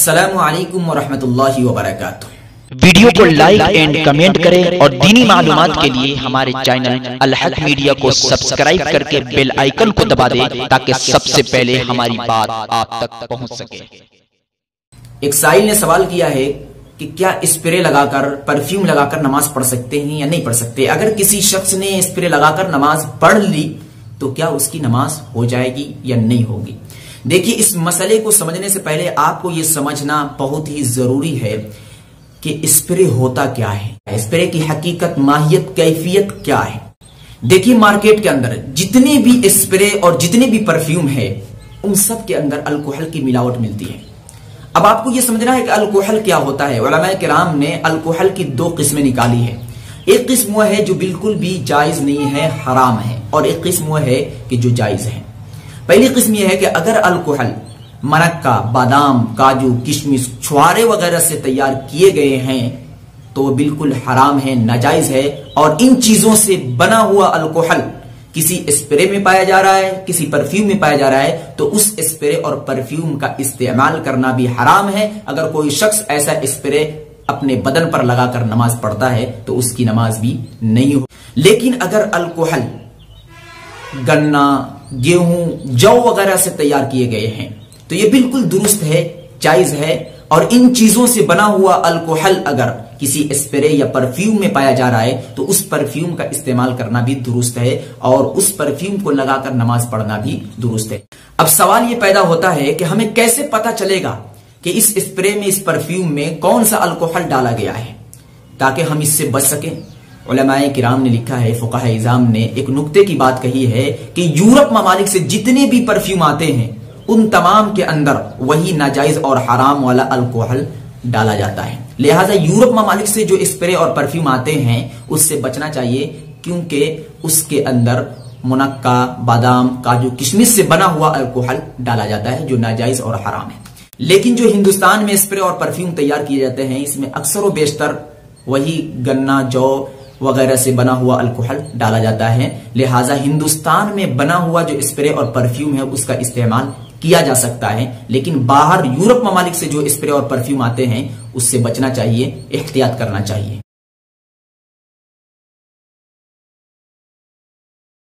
अस्सलामु अलैकुम वरहमतुल्लाहि वबरकातुहू। वीडियो को लाइक एंड कमेंट करें और दीनी मालूमात के लिए हमारे चैनल अल हक मीडिया को सब्सक्राइब करके बेल आइकन को दबा दें ताकि सबसे पहले हमारी बात आप तक पहुंच सके। एक साइल ने सवाल किया है कि क्या स्प्रे लगाकर, परफ्यूम लगाकर नमाज पढ़ सकते हैं या नहीं पढ़ सकते। अगर किसी शख्स ने स्प्रे लगाकर नमाज पढ़ ली तो क्या उसकी नमाज हो जाएगी या नहीं होगी। देखिए, इस मसले को समझने से पहले आपको यह समझना बहुत ही जरूरी है कि स्प्रे होता क्या है, स्प्रे की हकीकत, माहियत, कैफियत क्या है। देखिए, मार्केट के अंदर जितने भी स्प्रे और जितने भी परफ्यूम है उन सब के अंदर अल्कोहल की मिलावट मिलती है। अब आपको यह समझना है कि अल्कोहल क्या होता है। उलमाए किराम ने अल्कोहल की दो किस्में निकाली है। एक किस्म वह है जो बिल्कुल भी जायज नहीं है, हराम है, और एक किस्म वह है कि जो जायज है। पहली किस्म यह है कि अगर अल्कोहल मरक्का, बादाम, काजू, किशमिश, छुआरे वगैरह से तैयार किए गए हैं तो वो बिल्कुल हराम है, नाजायज है। और इन चीजों से बना हुआ अल्कोहल किसी स्प्रे में पाया जा रहा है, किसी परफ्यूम में पाया जा रहा है, तो उस स्प्रे और परफ्यूम का इस्तेमाल करना भी हराम है। अगर कोई शख्स ऐसा स्प्रे अपने बदन पर लगाकर नमाज पढ़ता है तो उसकी नमाज भी नहीं हो। लेकिन अगर अल्कोहल गन्ना, गेहूं, जौ वगैरह से तैयार किए गए हैं तो यह बिल्कुल दुरुस्त है, जायज है। और इन चीजों से बना हुआ अल्कोहल अगर किसी स्प्रे या परफ्यूम में पाया जा रहा है तो उस परफ्यूम का इस्तेमाल करना भी दुरुस्त है और उस परफ्यूम को लगाकर नमाज पढ़ना भी दुरुस्त है। अब सवाल यह पैदा होता है कि हमें कैसे पता चलेगा कि इस स्प्रे में, इस परफ्यूम में कौन सा अल्कोहल डाला गया है ताकि हम इससे बच सकें। उलमाए किराम ने लिखा है, फुकाहा इज़ाम ने एक नुक्ते की बात कही है कि यूरोप ममालिक से जितने भी परफ्यूम आते हैं उन तमाम के अंदर वही नाजायज और हराम वाला अल्कोहल डाला जाता है। लिहाजा यूरोप ममालिक से जो स्प्रे और परफ्यूम आते हैं उससे बचना चाहिए, क्योंकि उसके अंदर मुनक्का, बादाम, काजू, किशमिश से बना हुआ अल्कोहल डाला जाता है जो नाजायज और हराम है। लेकिन जो हिंदुस्तान में स्प्रे और परफ्यूम तैयार किए जाते हैं इसमें अक्सर व बेशतर वही गन्ना, जौ वगैरह से बना हुआ अल्कोहल डाला जाता है। लिहाजा हिंदुस्तान में बना हुआ जो स्प्रे और परफ्यूम है उसका इस्तेमाल किया जा सकता है, लेकिन बाहर यूरोप ममालिक से जो स्प्रे और परफ्यूम आते हैं उससे बचना चाहिए, एहतियात करना चाहिए।